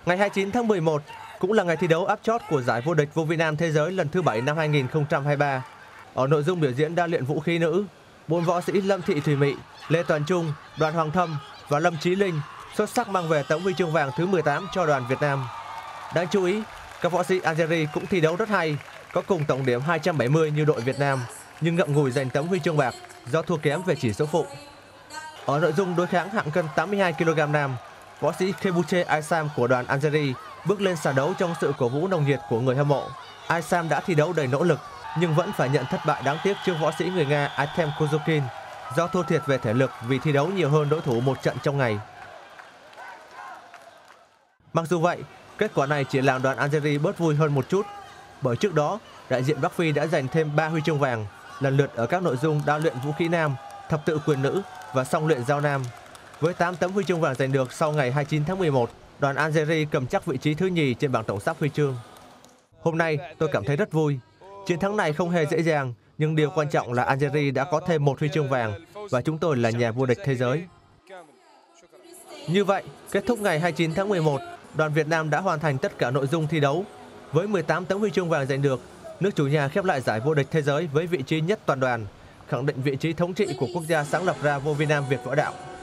Ngày 29 tháng 11 cũng là ngày thi đấu áp chót của giải vô địch vô vi nam thế giới lần thứ 7 năm 2023. Ở nội dung biểu diễn đa luyện vũ khí nữ, bốn võ sĩ Lâm Thị Thùy Mị, Lê Toàn Trung, Đoàn Hoàng Thâm và Lâm Chí Linh xuất sắc mang về tấm huy chương vàng thứ 18 cho đoàn Việt Nam. Đáng chú ý, các võ sĩ Algeria cũng thi đấu rất hay, có cùng tổng điểm 270 như đội Việt Nam, nhưng ngậm ngùi giành tấm huy chương bạc do thua kém về chỉ số phụ. Ở nội dung đối kháng hạng cân 82 kg nam, võ sĩ Kebouche Aissam của đoàn Algeria bước lên sàn đấu trong sự cổ vũ nồng nhiệt của người hâm mộ. Aissam đã thi đấu đầy nỗ lực nhưng vẫn phải nhận thất bại đáng tiếc trước võ sĩ người Nga Artem Kozukin do thua thiệt về thể lực vì thi đấu nhiều hơn đối thủ một trận trong ngày. Mặc dù vậy, kết quả này chỉ làm đoàn Algeria bớt vui hơn một chút, bởi trước đó đại diện Bắc Phi đã giành thêm 3 huy chương vàng, lần lượt ở các nội dung đa luyện vũ khí nam, thập tự quyền nữ và song luyện giao nam. Với 8 tấm huy chương vàng giành được sau ngày 29 tháng 11, đoàn Algeria cầm chắc vị trí thứ nhì trên bảng tổng sắp huy chương. Hôm nay tôi cảm thấy rất vui. Chiến thắng này không hề dễ dàng, nhưng điều quan trọng là Algeria đã có thêm một huy chương vàng và chúng tôi là nhà vô địch thế giới. Như vậy, kết thúc ngày 29 tháng 11, đoàn Việt Nam đã hoàn thành tất cả nội dung thi đấu. Với 18 tấm huy chương vàng giành được, nước chủ nhà khép lại giải vô địch thế giới với vị trí nhất toàn đoàn, khẳng định vị trí thống trị của quốc gia sáng lập ra vô vi nam Việt Võ Đạo.